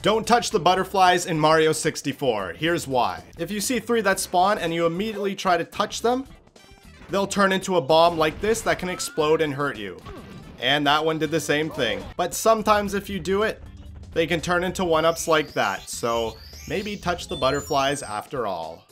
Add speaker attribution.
Speaker 1: Don't touch the butterflies in Mario 64. Here's why. If you see 3 that spawn and you immediately try to touch them, they'll turn into a bomb like this that can explode and hurt you. And that one did the same thing. But sometimes if you do it, they can turn into 1-ups like that. So maybe touch the butterflies after all.